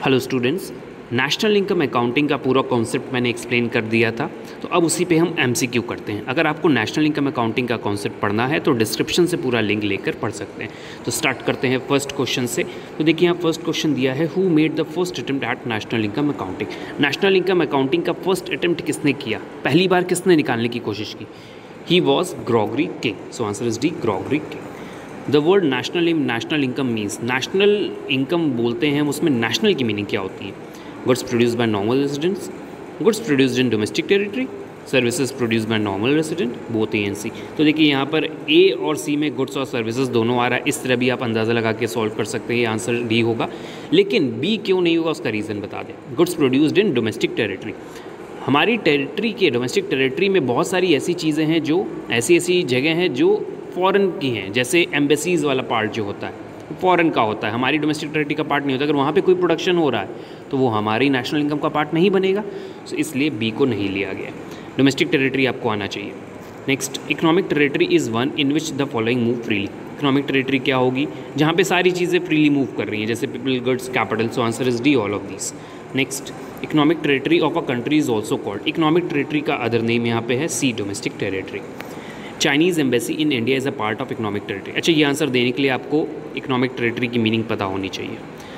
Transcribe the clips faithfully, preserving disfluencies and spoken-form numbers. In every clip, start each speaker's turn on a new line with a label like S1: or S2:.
S1: Hello students, national income accounting का पूरा concept मैंने एक्सप्लेन कर दिया था। तो अब उसी पे हम एमसीक्यू करते हैं। अगर आपको नेशनल इनकम अकाउंटिंग का कॉन्सेप्ट पढ़ना है तो डिस्क्रिप्शन से पूरा लिंक लेकर पढ़ सकते हैं। तो स्टार्ट करते हैं फर्स्ट क्वेश्चन से। तो देखिए यहाँ फर्स्ट क्वेश्चन दिया है, who made the first attempt at national income accounting. National income accounting का फर्स्ट अटेम्प्ट किसने किया, पहली बार किसने निकालने की कोशिश की? He was Gregory King. So answer is D, Gregory King. The word national national income means, national income बोलते हैं उसमें नेशनल की मीनिंग क्या होती है? Goods produced by normal residents, goods produced in domestic territory, services produced by normal resident, both A and C. तो देखिए यहाँ पर ए और सी में गुड्स और सर्विसेज दोनों आ रहा है। इस तरह भी आप अंदाज़ा लगा के सॉल्व कर सकते हैं, आंसर डी होगा। लेकिन बी क्यों नहीं होगा उसका रीज़न बता दें। Goods produced in domestic territory, हमारी टेरिटरी के डोमेस्टिक टेरिटरी में बहुत सारी ऐसी चीज़ें हैं जो ऐसी ऐसी जगह हैं जो फॉरेन की हैं। जैसे एम्बेसीज़ वाला पार्ट जो होता है फॉरेन का होता है, हमारी डोमेस्टिक टेरिटरी का पार्ट नहीं होता। अगर वहाँ पे कोई प्रोडक्शन हो रहा है तो वो हमारी नेशनल इनकम का पार्ट नहीं बनेगा। तो इसलिए बी को नहीं लिया गया। डोमेस्टिक टेरिटरी आपको आना चाहिए। Next, economic territory is one in which the following move freely. Economic territory क्या होगी? जहाँ पे सारी चीज़ें फ्रीली मूव कर रही हैं, जैसे people, goods, capital. So answer is D, all of this. Next, economic territory of a country is also called. Economic territory का अदर नेम यहाँ पे है C, domestic territory. Chinese embassy in India is a part of economic territory. अच्छा, ये answer देने के लिए आपको इकोनॉमिक टेरिटरी की मीनिंग पता होनी चाहिए।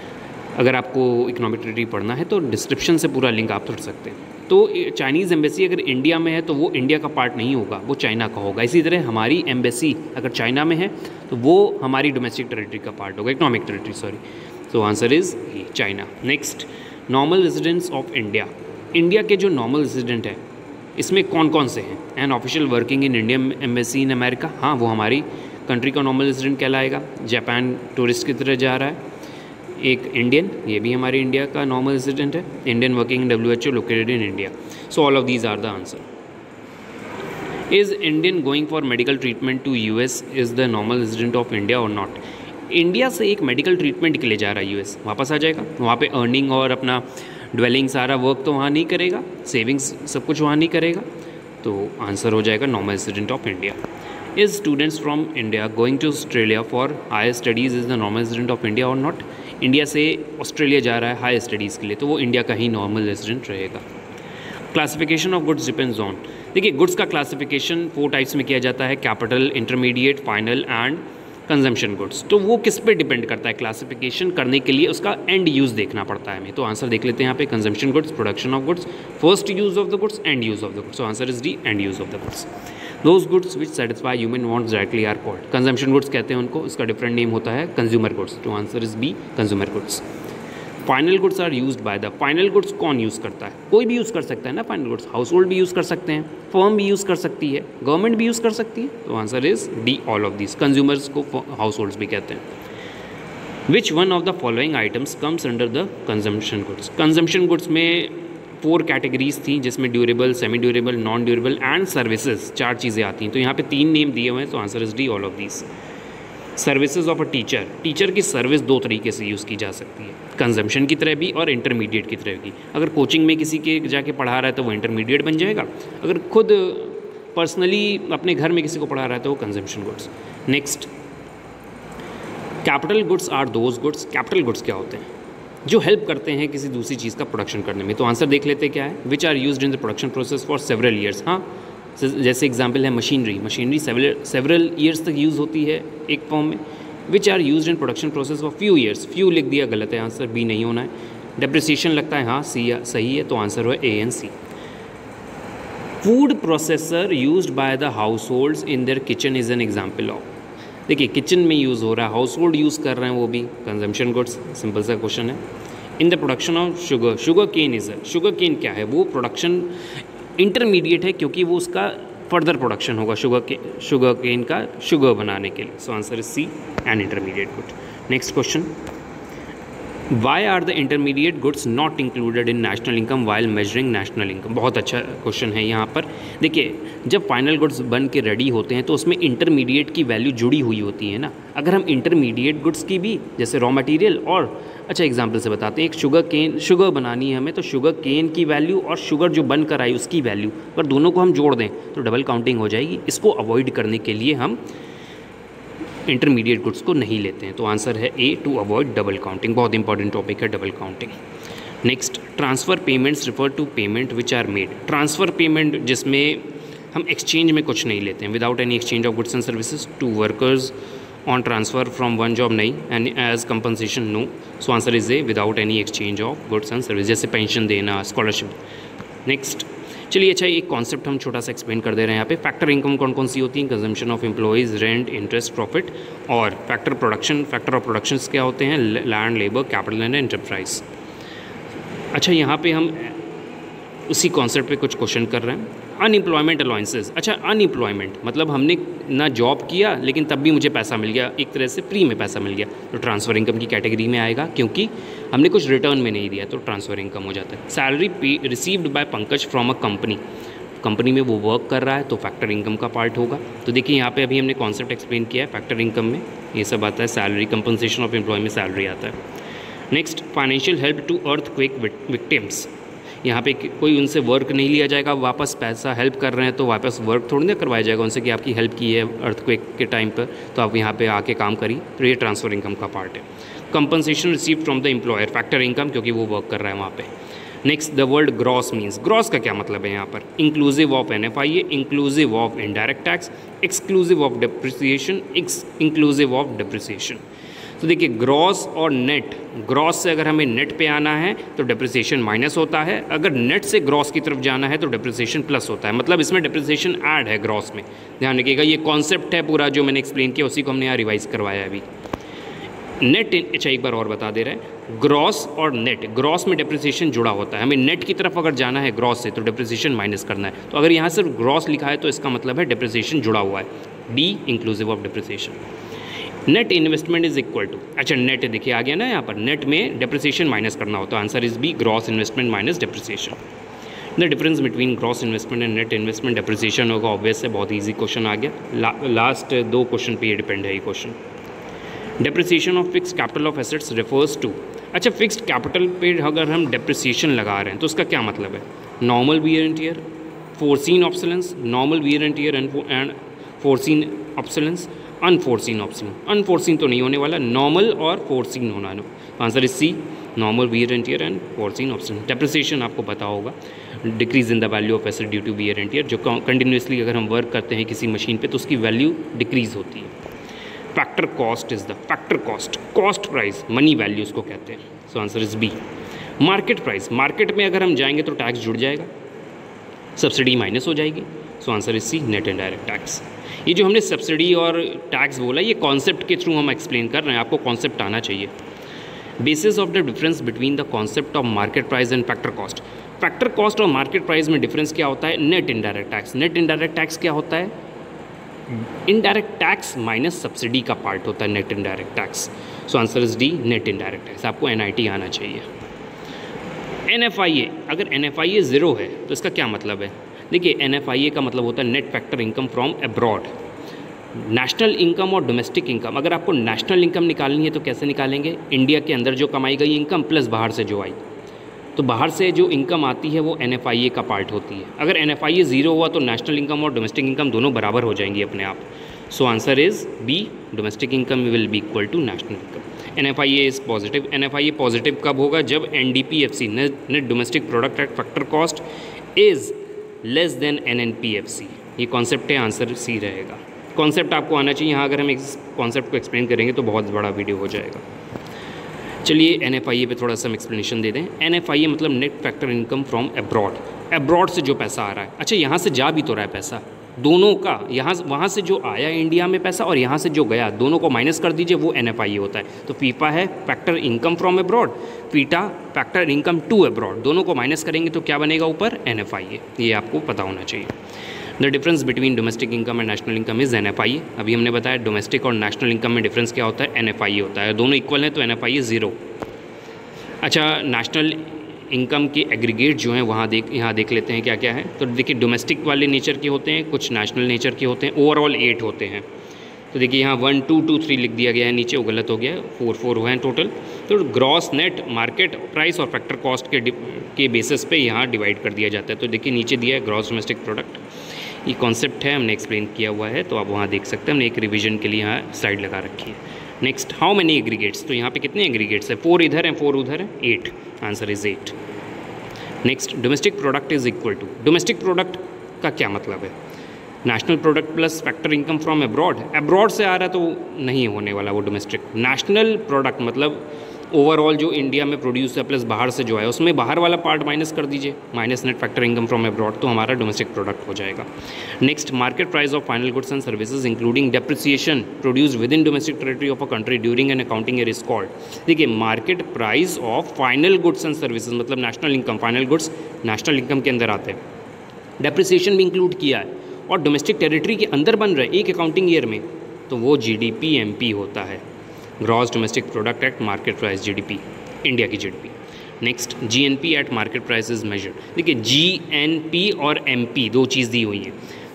S1: अगर आपको इकोनॉमिक टेरिटरी पढ़ना है तो डिस्क्रिप्शन से पूरा लिंक आप पढ़ सकते हैं। तो चाइनीज़ एम्बेसी अगर इंडिया में है तो वो इंडिया का पार्ट नहीं होगा, वो चाइना का होगा। इसी तरह हमारी एम्बेसी अगर चाइना में है तो वो हमारी डोमेस्टिक टेरिटरी का पार्ट होगा, economic territory, sorry. So answer is China. Next, normal residents of India. India के जो नॉर्मल रेजिडेंट हैं इसमें कौन कौन से हैं? An official working in Indian embassy in America, हाँ वो हमारी कंट्री का नॉर्मल रेजिडेंट कहलाएगा। जापान टूरिस्ट की तरह जा रहा है। एक इंडियन, ये भी हमारे इंडिया का नॉर्मल रेजिडेंट है। Indian working in W H O located in India. So all of these are the answer. Is Indian going for medical treatment to US is the normal resident of India और not? India से एक medical treatment के लिए जा रहा है US, वापस आ जाएगा। वहाँ पे अर्निंग और अपना ड्वेलिंग सारा वर्क तो वहाँ नहीं करेगा, सेविंग्स सब कुछ वहाँ नहीं करेगा। तो आंसर हो जाएगा normal resident of India. Is students from India going to Australia for higher studies is the normal resident of India और नॉट? इंडिया से ऑस्ट्रेलिया जा रहा है हायर स्टडीज़ के लिए तो वो इंडिया का ही नॉर्मल रेजिडेंट रहेगा। Classification of goods depends on, देखिए गुड्स का क्लासिफिकेशन फोर टाइप्स में किया जाता है, capital, intermediate, final and consumption goods. तो वो किस पे डिपेंड करता है? क्लासिफिकेशन करने के लिए उसका एंड यूज़ देखना पड़ता है हमें। तो आंसर देख लेते हैं यहाँ पे, consumption goods, production of goods, first use of the goods, end use of the goods. So answer is D, end use of the goods. Those goods which satisfy human wants directly are called. Consumption goods कहते हैं उनको, इसका different name होता है consumer goods. तो answer is B, consumer goods. Final goods are used by the, final goods कौन use करता है? कोई भी यूज़ कर सकता है ना फाइनल गुड्स। हाउस होल्ड भी यूज़ कर सकते हैं, फर्म भी यूज़ कर सकती है, गवर्नमेंट भी यूज़ कर सकती है। तो answer is D, all of this. Consumers को हाउस होल्ड्स भी कहते हैं। Which one of the following items comes under the consumption goods? Consumption goods में फोर कैटेगरीज थी जिसमें durable, semi durable, non durable and services, चार चीज़ें आती हैं। तो यहाँ पे तीन नेम दिए हुए हैं। तो answer is D, all of this. Services of a teacher, teacher की सर्विस दो तरीके से यूज़ की जा सकती है, कंजम्पशन की तरह भी और इंटरमीडिएट की तरह भी। अगर कोचिंग में किसी के जाके पढ़ा रहा है तो वो इंटरमीडिएट बन जाएगा, अगर खुद पर्सनली अपने घर में किसी को पढ़ा रहा है तो वो consumption goods. Next, capital goods are those goods, capital goods क्या होते हैं? जो हेल्प करते हैं किसी दूसरी चीज़ का प्रोडक्शन करने में। तो आंसर देख लेते हैं क्या है, which are used in the production process for several years. हाँ, जैसे एग्जाम्पल है machinery, machinery several several years तक यूज़ होती है एक फॉर्म में। Which are used in production process for few years, few लिख दिया, गलत है, आंसर बी नहीं होना है। डेप्रिसिएशन लगता है, हाँ सी सही है, तो आंसर है A and C. Food processor used by the households in their kitchen is an example of. देखिए किचन में यूज़ हो रहा है, हाउस होल्ड यूज़ कर रहे हैं, वो भी कंजम्पशन गुड्स। सिंपल सा क्वेश्चन है। In the production of sugar, sugar cane is, sugar cane क्या है? वो प्रोडक्शन इंटरमीडिएट है क्योंकि वो उसका फर्दर प्रोडक्शन होगा शुगर के शुगर केन का शुगर बनाने के लिए। So answer is C, and intermediate good. Next question, why are the intermediate goods not included in national income while measuring national income? बहुत अच्छा क्वेश्चन है यहाँ पर। देखिए जब फाइनल गुड्स बन के रेडी होते हैं तो उसमें इंटरमीडिएट की वैल्यू जुड़ी हुई होती है ना। अगर हम इंटरमीडिएट गुड्स की भी, जैसे रॉ मटेरियल और, अच्छा एग्जांपल से बताते हैं, एक शुगर केन, शुगर बनानी है हमें, तो शुगर केन की वैल्यू और शुगर जो बन कर आई उसकी वैल्यू, अगर दोनों को हम जोड़ दें तो डबल काउंटिंग हो जाएगी। इसको अवॉइड करने के लिए हम इंटरमीडिएट गुड्स को नहीं लेते हैं। तो आंसर है A, to avoid double counting. बहुत इंपॉर्टेंट टॉपिक है double counting. Next, transfer payments refer to payment which are made. Transfer payment जिसमें हम एक्सचेंज में कुछ नहीं लेते हैं, without any exchange of goods and services to workers on transfer from one job, नहीं, and as compensation, no. So answer is A, without any exchange of goods and service, जैसे pension देना, scholarship. Next, चलिए अच्छा एक concept हम छोटा सा explain कर दे रहे हैं यहाँ पे। फैक्टर इनकम कौन कौन सी होती हैं? Consumption of employees, rent, interest, profit. और factor production, factor of production क्या होते हैं? Land, labour, capital and enterprise. अच्छा, यहाँ पे हम उसी कॉन्सेप्ट पे कुछ क्वेश्चन कर रहे हैं। Unemployment allowances. अच्छा, अनएम्प्लॉयमेंट मतलब हमने ना जॉब किया लेकिन तब भी मुझे पैसा मिल गया, एक तरह से फ्री में पैसा मिल गया, तो ट्रांसफ़र इनकम की कैटेगरी में आएगा, क्योंकि हमने कुछ रिटर्न में नहीं दिया, तो ट्रांसफ़र इनकम हो जाता है। Salary pay received by Pankaj from a company, company में वो वर्क कर रहा है, तो फैक्टर इनकम का पार्ट होगा। तो देखिए यहाँ पे अभी हमने कॉन्सेप्ट एक्सप्लेन किया है। फैक्टर इनकम में ये सब आता है, सैलरी, कंपनसेशन ऑफ एम्प्लॉय में सैलरी आता है। Next, financial help to earthquake victims. यहाँ पे कोई उनसे वर्क नहीं लिया जाएगा, वापस पैसा हेल्प कर रहे हैं तो वापस वर्क थोड़ी ना करवाया जाएगा उनसे कि आपकी हेल्प की है अर्थक्वेक के टाइम पर, तो आप यहाँ पे आके काम करिए, तो ये ट्रांसफ़र इनकम का पार्ट है। Compensation receive from the employer, factor income, क्योंकि वो वर्क कर रहा है वहाँ पे। Next, the word gross means, gross का क्या मतलब है यहाँ पर? Inclusive of N F I A, inclusive of indirect tax, exclusive of depreciation, inclusive of depreciation. तो देखिए ग्रॉस और नेट, ग्रॉस से अगर हमें नेट पे आना है तो डिप्रिसिएशन माइनस होता है, अगर नेट से ग्रॉस की तरफ जाना है तो डिप्रिसिएशन प्लस होता है, मतलब इसमें डिप्रिसिएशन ऐड है ग्रॉस में। ध्यान रखिएगा, ये कॉन्सेप्ट है पूरा जो मैंने एक्सप्लेन किया, उसी को हमने यहाँ रिवाइज करवाया है अभी। नेट, अच्छा एक बार और बता दे रहे हैं, ग्रॉस और नेट, ग्रॉस में डिप्रिसिएशन जुड़ा होता है, हमें नेट की तरफ अगर जाना है ग्रॉस से तो डिप्रिसिएशन माइनस करना है, तो अगर यहाँ सिर्फ ग्रॉस लिखा है तो इसका मतलब है डिप्रिसिएशन जुड़ा हुआ है, D inclusive of depreciation. Net investment is equal to, अच्छा नेट देखिए आ गया ना यहाँ पर, नेट में डिप्रिसिएशन माइनस करना होता है, answer is B, gross investment minus depreciation. The difference between gross investment and net investment depreciation होगा, ऑब्वियस है, बहुत ईजी क्वेश्चन आ गया। ला, लास्ट दो क्वेश्चन पे ये डिपेंड है ये question. Depreciation of fixed capital of assets refers to, अच्छा फिक्स्ड कैपिटल पे अगर हम डिप्रिसिएशन लगा रहे हैं तो उसका क्या मतलब है? Normal wear and tear, foreseen obsolescence, normal wear and tear and foreseen obsolescence, unforeseen option, unforeseen तो नहीं होने वाला, नॉर्मल और फोर्सीन होना है। Answer is C, normal wear and tear and foreseen option. Depreciation आपको पता होगा, decrease in the value of asset due to wear and tear, जो कंटिन्यूसली अगर हम वर्क करते हैं किसी मशीन पे तो उसकी वैल्यू डिक्रीज होती है। Factor cost is the, factor cost, cost price, money value उसको कहते हैं, so answer is B. Market price, market में अगर हम जाएंगे तो टैक्स जुड़ जाएगा, सब्सिडी माइनस हो जाएगी, so answer is C, net and direct tax. ये जो हमने सब्सिडी और टैक्स बोला ये कॉन्सेप्ट के थ्रू हम एक्सप्लेन कर रहे हैं, आपको कॉन्सेप्ट आना चाहिए। Basis of the difference between the concept of market price and factor cost, factor cost और मार्केट प्राइस में डिफरेंस क्या होता है? Net indirect tax, net indirect tax क्या होता है? इनडायरेक्ट टैक्स माइनस सब्सिडी का पार्ट होता है net indirect tax, so answer is D, net indirect tax. आपको एन आई टी आना चाहिए। एन एफ आई ए, अगर N F I A zero है तो इसका क्या मतलब है? देखिए एन एफ आई ए का मतलब होता है net factor income from abroad. National income और डोमेस्टिक इनकम, अगर आपको नेशनल इनकम निकालनी है तो कैसे निकालेंगे? इंडिया के अंदर जो कमाई गई इनकम प्लस बाहर से जो आई, तो बाहर से जो इनकम आती है वो एन एफ आई ए का पार्ट होती है। अगर N F I A zero हुआ तो नेशनल इनकम और डोमेस्टिक इनकम दोनों बराबर हो जाएंगी अपने आप, so answer is B, domestic income will be equal to national income. N F I A is positive, N F I A positive कब होगा? जब N D P F C, net domestic product at factor cost, is less than N N P F C. ये concept है, answer C रहेगा। Concept आपको आना चाहिए, यहाँ अगर हम इस कॉन्सेप्ट को एक्सप्लेन करेंगे तो बहुत बड़ा वीडियो हो जाएगा। चलिए एन एफ आई ए पे थोड़ा सा हम एक्सप्लेनेशन दे दें। एन एफ आई ए मतलब net factor income from abroad, abroad से जो पैसा आ रहा है, अच्छा यहाँ से जा भी तो रहा है पैसा, दोनों का, यहाँ वहाँ से जो आया इंडिया में पैसा और यहाँ से जो गया, दोनों को माइनस कर दीजिए, वो एन एफ आई ए होता है। तो फीफा है factor income from abroad, FITA factor income to abroad, दोनों को माइनस करेंगे तो क्या बनेगा ऊपर? N F I A. ये आपको पता होना चाहिए। The difference between domestic income and national income is N F I A. अभी हमने बताया डोमेस्टिक और नेशनल इनकम में डिफरेंस क्या होता है? एन एफ आई ए होता है। दोनों इक्वल हैं तो N F I A zero. अच्छा नेशनल इनकम के एग्रीगेट जो हैं वहाँ देख यहाँ देख लेते हैं क्या क्या है। तो देखिए डोमेस्टिक वाले नेचर के होते हैं, कुछ नेशनल नेचर के होते हैं, ओवरऑल एट होते हैं। तो देखिए यहाँ वन टू टू थ्री लिख दिया गया है नीचे, वो गलत हो गया है, फोर फोर हुए हैं टोटल। तो ग्रॉस नेट मार्केट प्राइस और फैक्टर कॉस्ट के के बेसिस पे यहाँ डिवाइड कर दिया जाता है। तो देखिए नीचे दिया है ग्रॉस डोमेस्टिक प्रोडक्ट, ये कॉन्सेप्ट है, हमने एक्सप्लेन किया हुआ है, तो आप वहाँ देख सकते हैं। हमने एक रिवीजन के लिए यहाँ स्लाइड लगा रखी है। नेक्स्ट, हाउ मेनी एग्रीगेट्स, तो यहाँ पे कितने एग्रीगेट्स है, फोर इधर हैं फोर उधर हैं, eight, answer is eight. Next, domestic product is equal to, domestic product का क्या मतलब है, national product plus factor income from abroad, abroad से आ रहा है तो नहीं होने वाला वो डोमेस्टिक। नेशनल प्रोडक्ट मतलब ओवरऑल जो इंडिया में प्रोड्यूस है प्लस बाहर से जो है, उसमें बाहर वाला पार्ट माइनस कर दीजिए, minus net factor income from abroad, तो हमारा डोमेस्टिक प्रोडक्ट हो जाएगा। Next, market price of final goods and services including depreciation produce within domestic territory of a country during an accounting year is called. देखिए, market price of final goods and services मतलब national income, final goods national income के अंदर आते हैं, depreciation भी include किया है और डोमेस्टिक टेरिटरी के अंदर बन रहे एक अकाउंटिंग ईयर में, तो वो जीडीपी एमपी होता है, gross domestic product at market price, GDP, India की GDP. Next, GNP at market price is measured. देखिए, जीएनपी और एमपी दो चीज़ दी हुई हैं,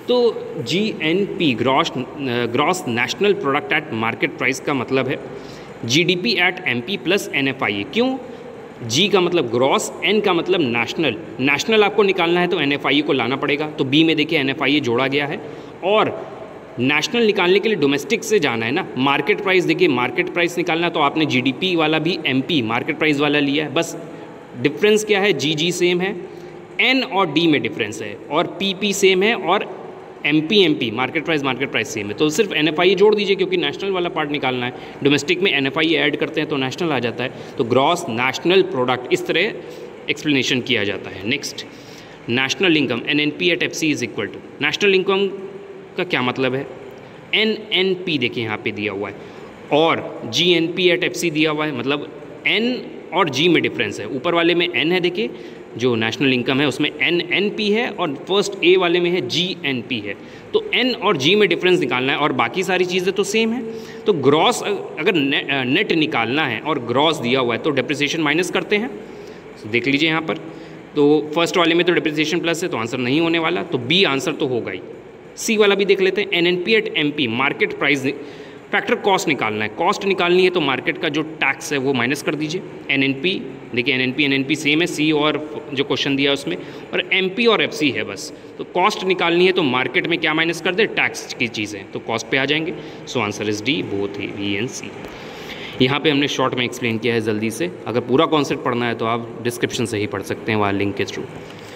S1: तो GNP gross gross national product at market price का मतलब है GDP at MP plus NFIA. क्यों? जी का मतलब ग्रॉस, एन का मतलब नेशनल, नेशनल आपको निकालना है तो एनएफआईए को लाना पड़ेगा, तो बी में देखिए एनएफआईए जोड़ा गया है, और नेशनल निकालने के लिए डोमेस्टिक से जाना है ना, मार्केट प्राइस, देखिए मार्केट प्राइस निकालना तो आपने जीडीपी वाला भी एमपी मार्केट प्राइस वाला लिया है, बस डिफरेंस क्या है, जी जी सेम है, एन और डी में डिफरेंस है, और पीपी सेम है, और MP MP market price market price same है, तो सिर्फ एनएफआईए जोड़ दीजिए क्योंकि नेशनल वाला पार्ट निकालना है। डोमेस्टिक में एनएफआईए ऐड करते हैं तो नेशनल आ जाता है, तो ग्रॉस नेशनल प्रोडक्ट, इस तरह एक्सप्लेनेशन किया जाता है। Next, national income NNP at FC is equal to, national income का क्या मतलब है, एन एन पी देखिए यहाँ पे दिया हुआ है, और G N P at F C दिया हुआ है, मतलब एन और जी में डिफरेंस है, ऊपर वाले में एन है, देखिए जो नेशनल इनकम है उसमें एन एन पी है, और फर्स्ट ए वाले में है जी एन पी है, तो एन और जी में डिफरेंस निकालना है, और बाकी सारी चीज़ें तो सेम है। तो ग्रॉस अगर ने, नेट निकालना है और ग्रॉस दिया हुआ है तो डेप्रिसिएशन माइनस करते हैं, तो देख लीजिए यहाँ पर, तो फर्स्ट वाले में तो डेप्रिसिएशन प्लस है तो आंसर नहीं होने वाला, तो बी आंसर तो होगा ही। सी वाला भी देख लेते हैं, N N P at M P market price, factor cost निकालना है, कॉस्ट निकालनी है तो मार्केट का जो टैक्स है वो माइनस कर दीजिए। एन एन पी देखिए, N N P N N P same है, सी और जो क्वेश्चन दिया उसमें, और एम पी और एफ सी है बस, तो कॉस्ट निकालनी है तो मार्केट में क्या माइनस कर दे, टैक्स की चीज़ें, तो कॉस्ट पे आ जाएंगे। So answer is D, both ही बी एंड सी। यहाँ पे हमने शॉर्ट में एक्सप्लेन किया है जल्दी से, अगर पूरा कॉन्सेप्ट पढ़ना है तो आप डिस्क्रिप्शन से ही पढ़ सकते हैं वहाँ लिंक के through.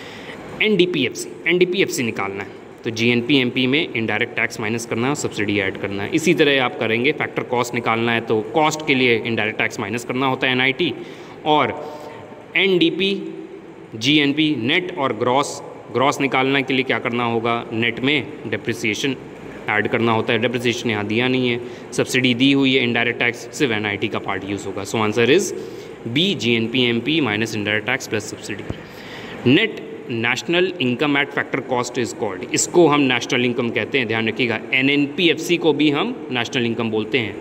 S1: N D P F C, N D P F C निकालना है तो जीएनपी एमपी में इनडायरेक्ट टैक्स माइनस करना है और सब्सिडी ऐड करना है। इसी तरह आप करेंगे, फैक्टर कॉस्ट निकालना है तो कॉस्ट के लिए इनडायरेक्ट टैक्स माइनस करना होता है एनआईटी, और एनडीपी जीएनपी नेट और ग्रॉस, ग्रॉस निकालने के लिए क्या करना होगा, नेट में डेप्रिसिएशन ऐड करना होता है, डेप्रिसिएशन यहाँ दिया नहीं है, सब्सिडी दी हुई है, इनडायरेक्ट टैक्स सिर्फ एनआईटी का पार्ट यूज़ होगा। So answer is B, GNP MP minus indirect tax plus subsidy. Net national income at factor cost is called, इसको हम नेशनल इनकम कहते हैं, ध्यान रखिएगा। एनएनपीएफसी को भी हम नेशनल इनकम बोलते हैं।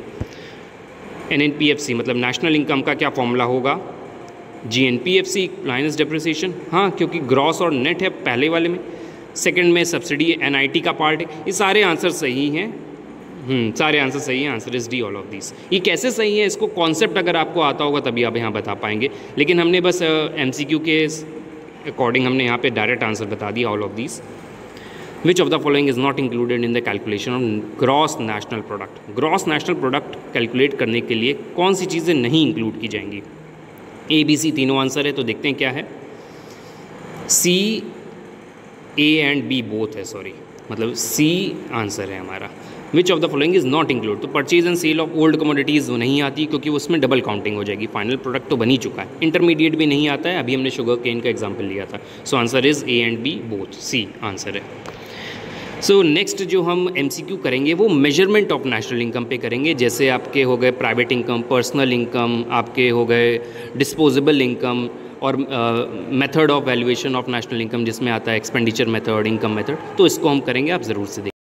S1: एनएनपीएफसी मतलब नेशनल इनकम का क्या फॉर्मूला होगा, जीएनपीएफसी माइनस डेप्रिसिएशन, हाँ क्योंकि ग्रॉस और नेट है पहले वाले में, सेकंड में सब्सिडी एनआईटी का पार्ट है। ये सारे आंसर सही हैं, हम्म सारे आंसर सही हैं, answer is D all of this. ये कैसे सही है, इसको कॉन्सेप्ट अगर आपको आता होगा तभी आप यहाँ बता पाएंगे, लेकिन हमने बस एमसीक्यू के अकॉर्डिंग हमने यहाँ पे डायरेक्ट आंसर बता दिया, all of this. Which of the following is not included in the calculation of gross national product, gross national product calculate करने के लिए कौन सी चीज़ें नहीं इंक्लूड की जाएंगी। ए बी सी तीनों आंसर है, तो देखते हैं क्या है। C A and B both है, सॉरी मतलब सी आंसर है हमारा। Which of the following is not include, तो purchase and sale of old commodities नहीं आती क्योंकि उसमें डबल काउंटिंग हो जाएगी, फाइनल प्रोडक्ट तो बन ही चुका है। इंटरमीडिएट भी नहीं आता है, अभी हमने शुगर केन का एग्जाम्पल लिया था। So answer is A and B both, C answer है। सो नेक्स्ट जो हम एमसीक्यू करेंगे वो मेजरमेंट ऑफ नेशनल इनकम पे करेंगे, जैसे आपके हो गए प्राइवेट इनकम, पर्सनल इनकम, आपके हो गए डिस्पोजेबल इनकम, और method of valuation of national income जिसमें आता है एक्सपेंडिचर मेथड, इनकम मेथड, तो इसको हम करेंगे, आप ज़रूर से देखें।